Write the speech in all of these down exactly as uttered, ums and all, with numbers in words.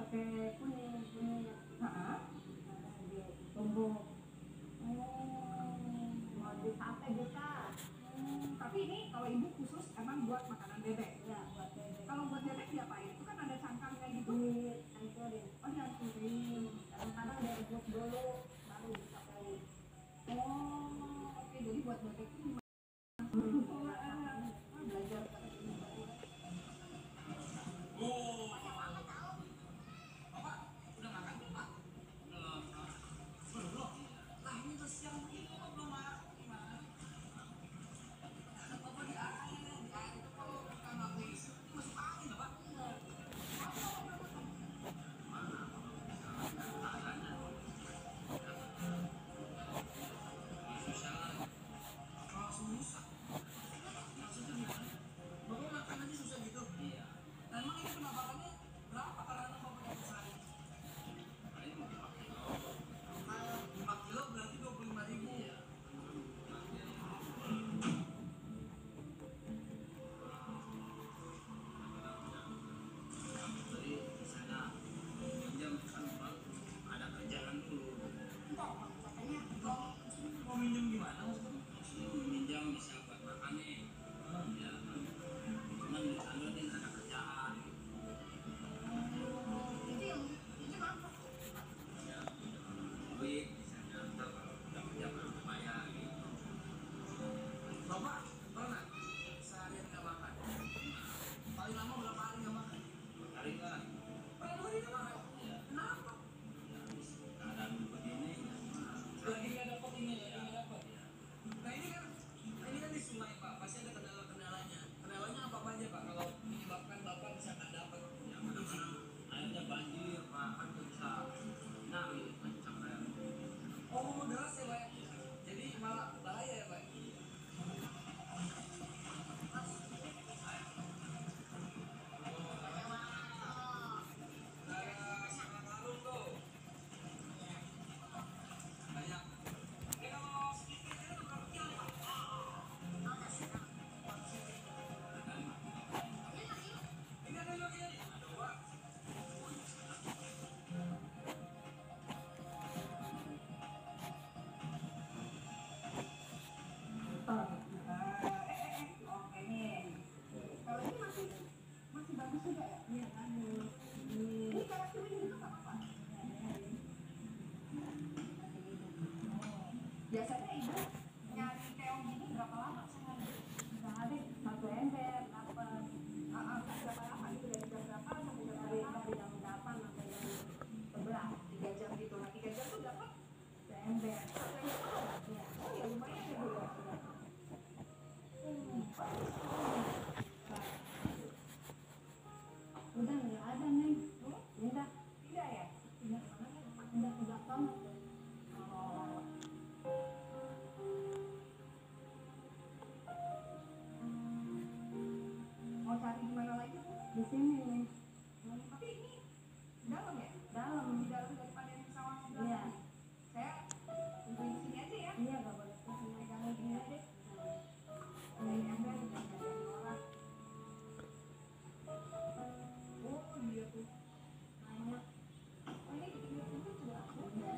pakai kuning kuning. Heeh. Dia tumbuk. Oh, Mau dipakai bisa. hmm, tapi ini kalau ibu khusus emang buat makanan bebek. Ya buat bebek. Kalau buat bebek diapain? Itu kan ada cangkangnya gitu. Dihancurin. Oh dihancurin. Kadang-kadang direbus dulu baru dipakai. Oh, oke. Jadi buat bebek itu gimana? Ah, belajar pakai ini baru. Oh, Bapak udah makan belum, Pak? Belum. Belum. Lah ini udah siang begini kok belum makan gimana? Bapak di air, di air itu kalau kita nggak berisik, itu masuk angin, nggak, Pak? Kalau susah, maksudnya gimana? Bapak makan aja susah gitu? Iya. Dan emang ini pendapatannya berapa kalau anak bapak dapat sehari? Paling empat kilo. empat kilo berarti dua puluh lima ribu. Iya. Jadi di sana pinjam kan Bang, ada kerjaan dulu. Enggak, katanya kalau Mau minjem gimana maksudnya? Minjam bisa buat makan nih. Ya. Cuman di sana dia nggak ada kerjaan. itu yang itu apa? Ya, duit di sana ntar kalau udah kerja baru bayar gitu. Bapak pernah seharian nggak makan? Paling lama berapa hari nggak makan? Dua hari kan? Paling dua hari nggak makan? Iya. Kenapa? Ya, habis keadaan begini. Lagi nggak dapat ini, lagi nggak dapat. Nah ini kan, ini kan di sungai Pak, pasti ada kendala-kendalanya. Kendalanya apa aja Pak? Kalau menyebabkan Bapak bisa nggak dapat? Ya kadang-kadang airnya banjir Pak, kan nggak bisa nari kencang air. Oh deras ya Pak? Jadi malah bahaya ya Pak? Udara sangat harum tuh. Banyak. Ini kalau sedikit ini tuh berapa kilo Pak? Ini ada lagi nih. Ada dua. Eh, eh, eh, oke nih. Kalau ini masih masih bagus juga ya? Iya bagus. Ini kayak kering gitu nggak apa-apa? Biasanya ibu nyari keong gini berapa lama sehari? Sehari satu ember dapat. Ah, ah, berapa lama gitu dari jam berapa sampai jam Dari berapa? dari jam delapan sampai jam sebelas. Tiga jam gitu. Nah tiga jam tuh dapat Seember. satu ember penuh. Iya. Oh ya lumayan ya bu ya. Hmm, bagus. Udah nggak ada nih. Hmm? Udah. Tidak ya? Udah. Udah udah tamat. Oh. Mau cari di mana lagi bu? Di sini nih. Hmm, tapi ini dalam ya? Dalam. Di dalam daripada yang di sawah sebelah Iya. tadi. Saya tungguin di sini aja ya. Iya nggak boleh kesini. Pegangin gini aja deh. Ini ember udah nggak ada orang. Oh dia tuh banyak. Oh ini di pinggir pinggir juga ada. Iya.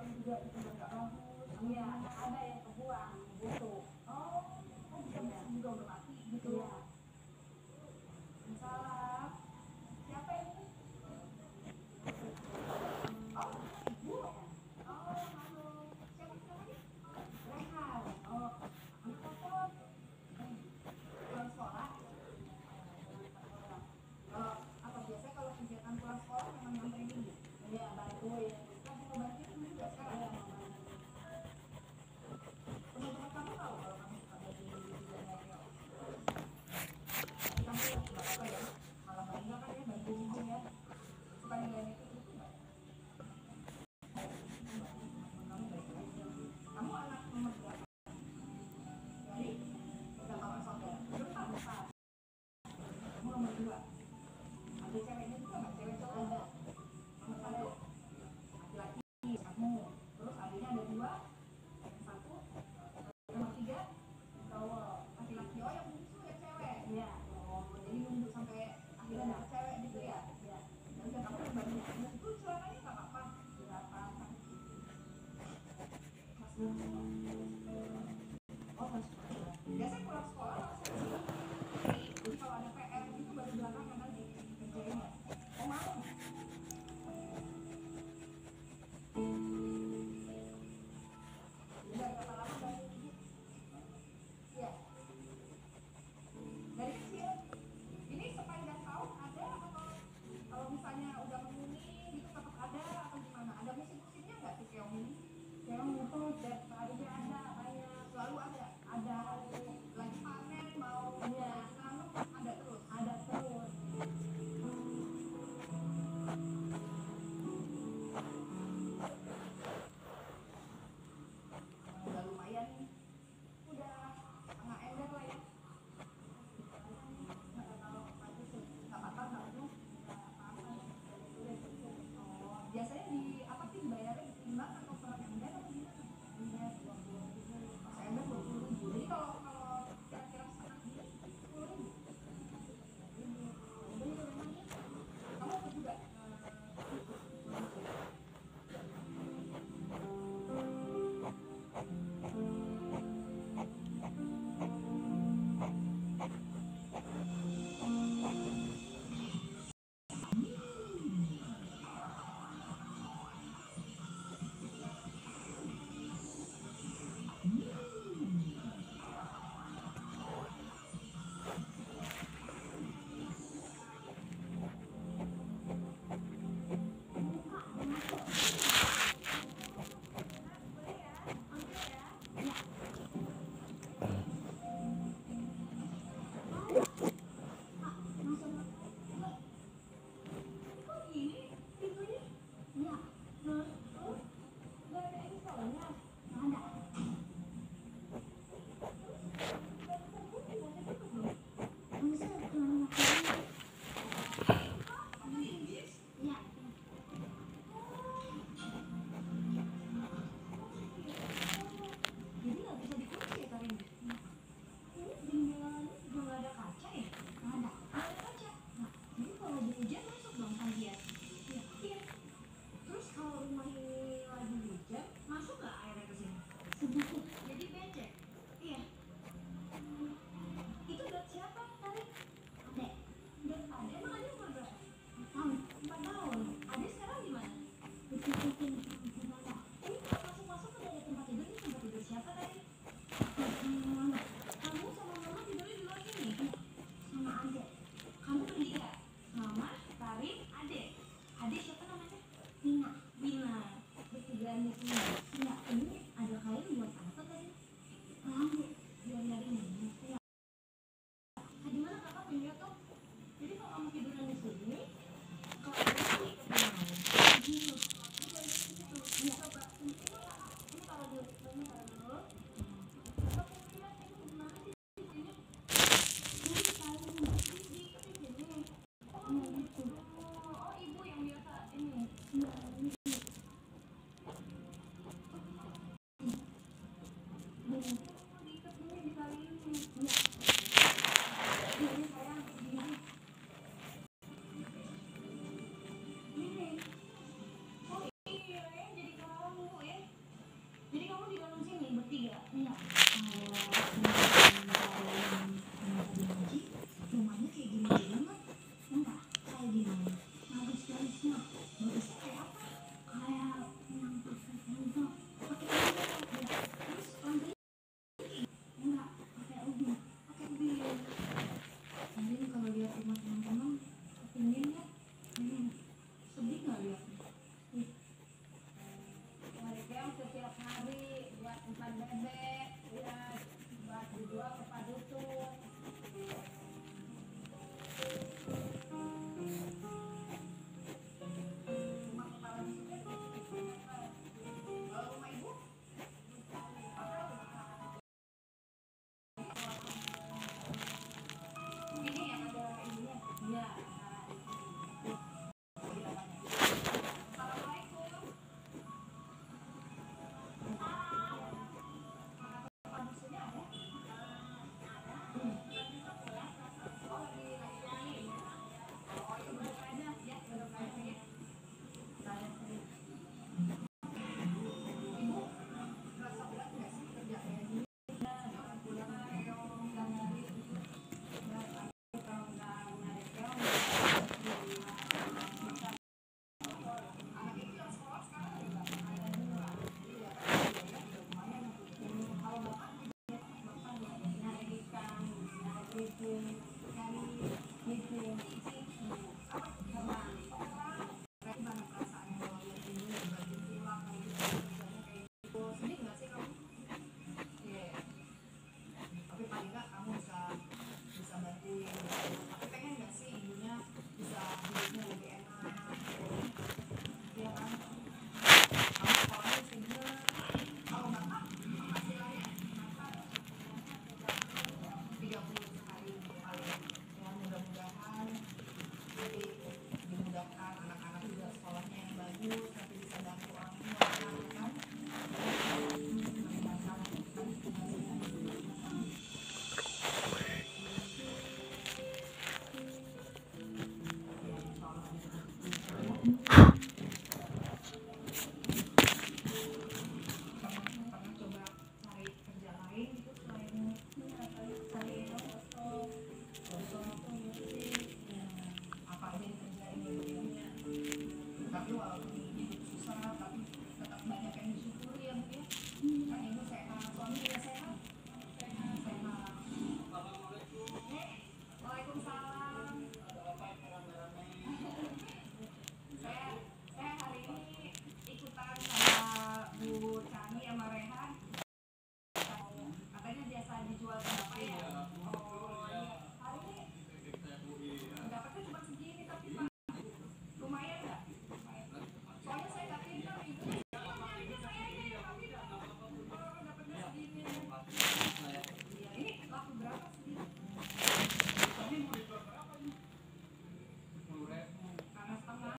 sekolahnya juga itu udah nggak bagus. Iya, ada yang kebuang, busuk. Oh, oh bisa Iya. busuk juga udah mati gitu. Iya. Salam. Siapa ini? Oh, ibu. Oh, halo. Siapa namanya? Rehan. Oh, anak telepon. Eh, pulang sekolah. Kalau apa biasanya kalau kegiatan pulang sekolah memang nyamperin dulu. Iya, bantuin. Kamu mau bantuin dulu juga sekarang? Iya, mau bantuin. Teman-teman kamu tahu kalau kamu suka baju juga nyari. Tapi kamu nggak apa-apa ya. Malah bangga kan ya baju juga ya. Suka nilainya itu itu nggak? Kamu baik aja. Kamu anak nomor berapa? Dari udah kakak saudara. Berempat besar. Kamu nomor dua. Ada ceweknya juga nggak? Cewek cowok ada. Nomor satu laki-laki kamu. Terus adiknya ada dua. Yang satu. Nomor tiga cowok. Laki-laki oh yang bungsu ya cewek. Iya. Oh jadi nunggu sampai akhirnya dapet cewek gitu ya. Iya. Ya udah kamu berbagi. Itu celananya nggak apa-apa. Nggak apa-apa. Mas oh mas. Biasanya pulang sekolah